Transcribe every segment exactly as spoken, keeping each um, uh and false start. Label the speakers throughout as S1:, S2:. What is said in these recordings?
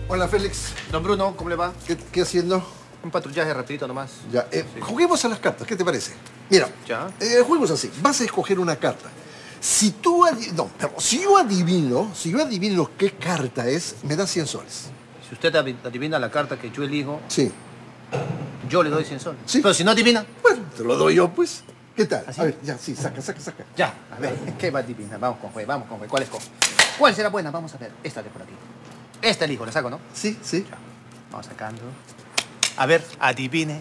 S1: Hola, Félix.
S2: Don Bruno, ¿cómo le va?
S1: ¿Qué, qué haciendo?
S2: Un patrullaje rapidito nomás.
S1: Ya, eh,
S2: Sí.
S1: Juguemos a las cartas, ¿qué te parece? Mira,
S2: Ya.
S1: eh, juguemos así. Vas a escoger una carta. Si tú... adi- No, pero si yo adivino, si yo adivino qué carta es, me das cien soles.
S2: Si usted avi- adivina la carta que yo elijo,
S1: Sí.
S2: yo le doy cien soles.
S1: Sí.
S2: Pero si no adivina,
S1: Bueno, te lo doy yo, pues. ¿Qué tal?
S2: ¿Así?
S1: A ver, ya, sí, saca, saca, saca.
S2: ya. A ver, ¿qué va a adivinar? Vamos con juez, vamos con juez. ¿Cuál escojo? ¿Cuál será buena? Vamos a ver. Esta de por aquí. Esta elijo, la saco, ¿no?
S1: Sí, sí.
S2: Ya. Vamos sacando. A ver, adivine.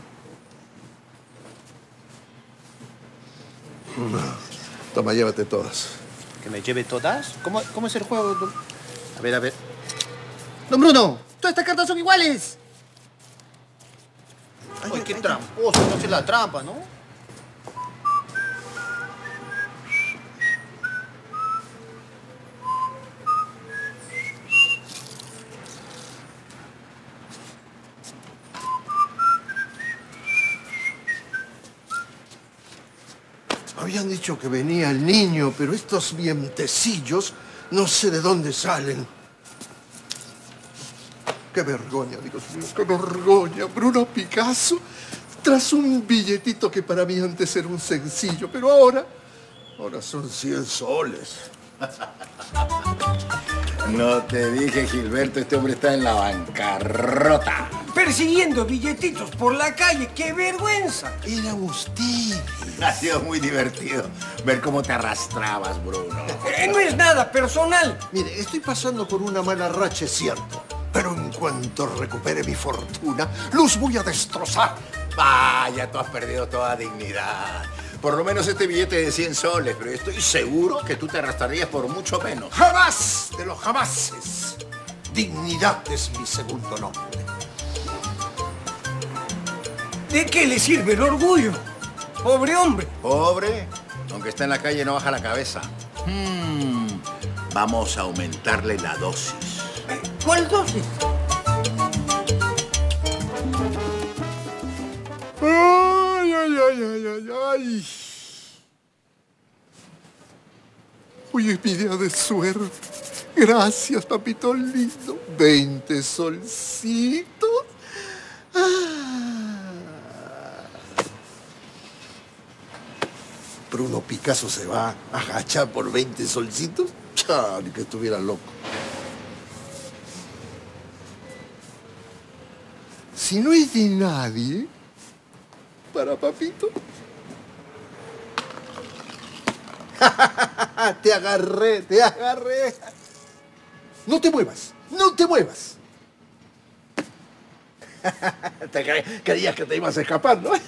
S1: Toma, llévate todas.
S2: ¿Que me lleve todas? ¿Cómo, cómo es el juego? don- A ver, a ver. Don Bruno, todas estas cartas son iguales.
S1: Ay,
S2: Ay,
S1: ay,
S2: qué
S1: ay.
S2: tramposo, no hace la trampa, ¿no?
S1: Habían dicho que venía el niño, pero estos vientecillos no sé de dónde salen. Qué vergüenza, Dios mío, qué vergüenza. Bruno Picasso, tras un billetito que para mí antes era un sencillo, pero ahora, ahora son cien soles.
S3: No te dije, Gilberto, este hombre está en la bancarrota.
S4: Persiguiendo billetitos por la calle, ¡qué vergüenza!
S1: Eran ustedes.
S3: Ha sido muy divertido ver cómo te arrastrabas, Bruno.
S4: Eh, no es nada personal.
S1: Mire, estoy pasando por una mala racha, es cierto. Pero en cuanto recupere mi fortuna, los voy a destrozar.
S3: Vaya, tú has perdido toda dignidad. Por lo menos este billete de cien soles, pero estoy seguro que tú te arrastrarías por mucho menos.
S1: ¡Jamás de los jamases! Dignidad es mi segundo nombre.
S4: ¿De qué le sirve el orgullo? Pobre hombre.
S3: Pobre, aunque está en la calle, no baja la cabeza. Hmm, vamos a aumentarle la dosis.
S4: Eh, ¿Cuál dosis?
S1: ¡Ay, ay, ay, ay, ay, ay! Hoy es mi día de suerte. Gracias, papito lindo. Veinte solcitos. Ah. Bruno Picasso se va a agachar por veinte solcitos. Chao, ni que estuviera loco. Si no es de nadie, para papito. Te agarré, te agarré. No te muevas, no te muevas. Te cre- creías que te ibas a escapar, ¿no?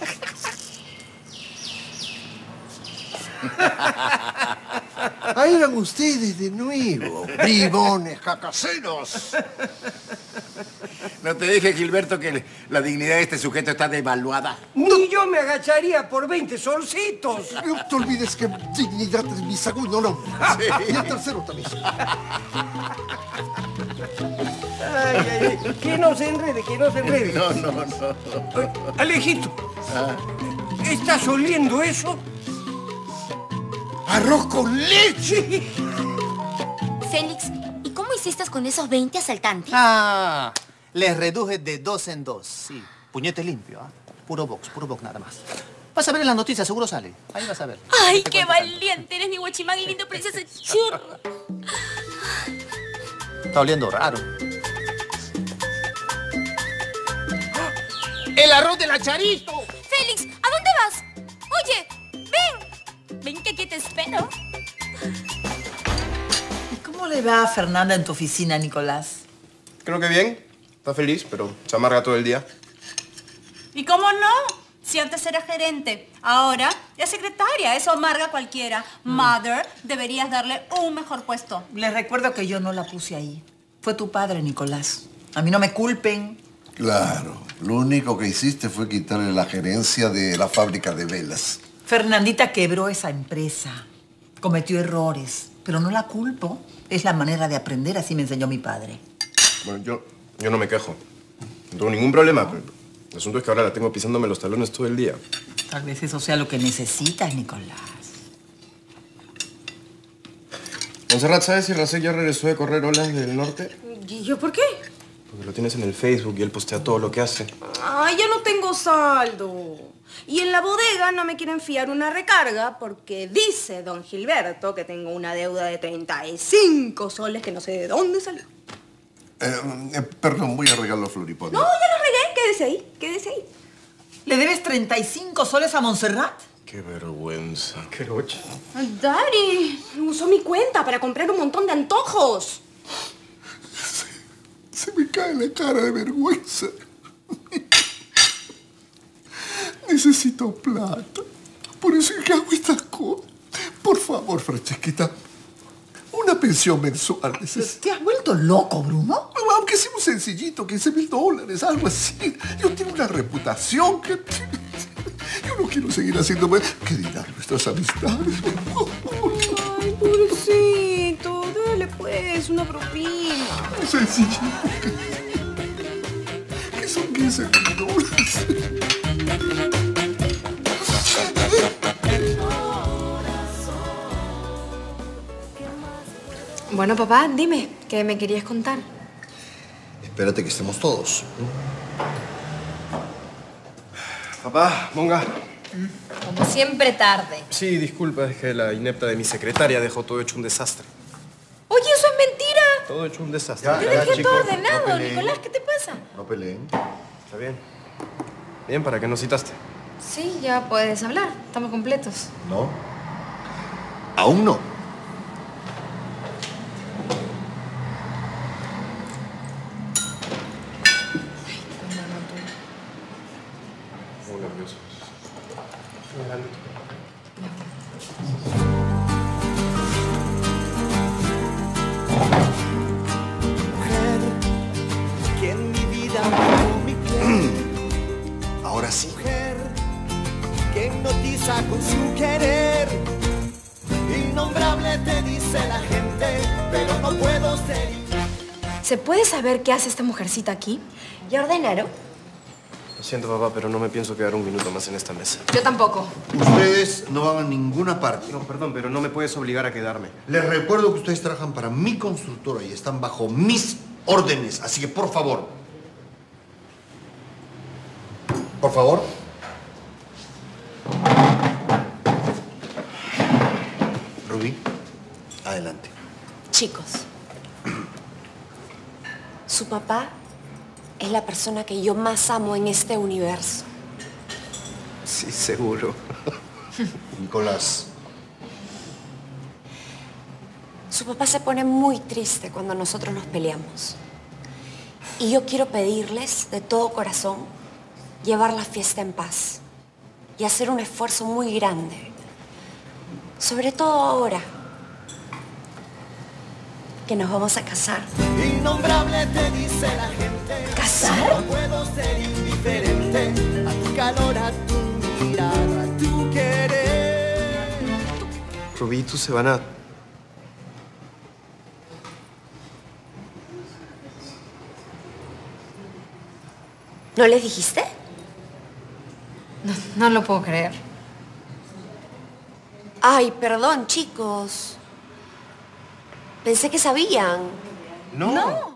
S1: Ahí eran ustedes de nuevo, bribones, cacaseros.
S3: ¿No te dije, Gilberto, que la dignidad de este sujeto está devaluada?
S4: Ni yo me agacharía por veinte solcitos.
S1: No te olvides que dignidad es mi segundo nombre. Y el tercero también.
S4: Ay, ay, ay. Que no se enrede, que no se enrede.
S3: No, no, no.
S4: Eh, Alejito, ¿estás oliendo eso?
S1: ¡Arroz con leche!
S5: Félix, ¿y cómo hiciste con esos veinte asaltantes?
S2: Ah, les reduje de dos en dos, sí. Puñete limpio, ¿ah? Puro box, puro box nada más. Vas a ver en las noticias, seguro sale. Ahí vas a ver.
S5: ¡Ay,
S2: Te
S5: qué
S2: cuento tanto.
S5: valiente! Eres mi guachimán y lindo princesa churro.
S2: Está oliendo raro. ¡El arroz de la Charito!
S5: Félix, ¿a dónde vas? Oye, ven. Ven que aquí te espero.
S6: ¿Y cómo le va a Fernanda en tu oficina, Nicolás?
S7: Creo que bien. Está feliz, pero se amarga todo el día.
S8: ¿Y cómo no? Si antes era gerente, ahora es secretaria. Eso amarga a cualquiera. Mother, deberías darle un mejor puesto.
S6: Les recuerdo que yo no la puse ahí. Fue tu padre, Nicolás. A mí no me culpen.
S1: Claro, lo único que hiciste fue quitarle la gerencia de la fábrica de velas.
S6: Fernandita quebró esa empresa. Cometió errores, pero no la culpo. Es la manera de aprender, así me enseñó mi padre.
S7: Bueno, yo, yo no me quejo. No tengo ningún problema. Pero el asunto es que ahora la tengo pisándome los talones todo el día.
S6: Tal vez eso sea lo que necesitas, Nicolás.
S7: Montserrat, ¿sabes si Rasek ya regresó de correr olas del norte?
S8: ¿Y yo por qué?
S7: Porque lo tienes en el Facebook y él postea todo lo que hace.
S9: Ay, ya no tengo saldo. Y en la bodega no me quieren fiar una recarga porque dice don Gilberto que tengo una deuda de treinta y cinco soles que no sé de dónde salió.
S1: Eh, eh, perdón, voy a regarlo a Floripondio.
S9: No, ya lo regué. Quédese ahí, quédese ahí.
S6: ¿Le debes treinta y cinco soles a Montserrat?
S7: Qué vergüenza. Qué roche.
S9: Daddy, usó mi cuenta para comprar un montón de antojos.
S1: Se, se me cae la cara de vergüenza. Necesito plata. Por eso es que hago estas cosas. Por favor, Francesquita, una pensión mensual necesito.
S6: ¿Te has vuelto loco, Bruno?
S1: Aunque sea un sencillito, quince mil dólares, algo así. Yo tengo una reputación que... Yo no quiero seguir haciendo... ¿Qué dirán nuestras amistades?
S9: Ay, pobrecito. Dale pues una propina.
S1: Un sencillito. Que son quince mil dólares.
S10: Bueno, papá, dime, ¿qué me querías contar?
S1: Espérate que estemos todos.
S7: Papá, Monga.
S10: Como siempre tarde.
S7: Sí, disculpa, es que la inepta de mi secretaria dejó todo hecho un desastre.
S10: Oye, eso es mentira.
S7: Todo hecho un desastre.
S10: Te dejé todo ordenado, Nicolás, ¿qué te pasa?
S1: No peleen.
S7: Está bien. Bien, ¿para qué nos citaste?
S10: Sí, ya puedes hablar. Estamos completos.
S1: ¿No? Aún no.
S7: Muy nervioso.
S11: Mujer, que en mi vida marcó mi piel.
S1: Ahora sí.
S11: Mujer, que hipnotiza con su querer. Innombrable te dice la gente, pero no puedo ser.
S10: ¿Se puede saber qué hace esta mujercita aquí? ¿Ya ordenaron?
S7: Lo siento, papá, pero no me pienso quedar un minuto más en esta mesa.
S10: Yo tampoco.
S1: Ustedes no van a ninguna parte.
S7: No, perdón, pero no me puedes obligar a quedarme.
S1: Les recuerdo que ustedes trabajan para mi constructora y están bajo mis órdenes. Así que, por favor. Por favor. Rubí, adelante.
S10: Chicos, su papá es la persona que yo más amo en este universo.
S7: Sí, seguro.
S1: Nicolás.
S10: Su papá se pone muy triste cuando nosotros nos peleamos. Y yo quiero pedirles de todo corazón llevar la fiesta en paz y hacer un esfuerzo muy grande. Sobre todo ahora que nos vamos a casar.
S11: Innombrable te dice la gente.
S10: ¿Casar?
S11: No puedo ser indiferente a tu calor, a tu mirada, a tu querer.
S7: Rubí y tú se van a...
S10: ¿No les dijiste?
S5: No, no lo puedo creer.
S10: Ay, perdón, chicos. Pensé que sabían.
S7: No.
S10: No.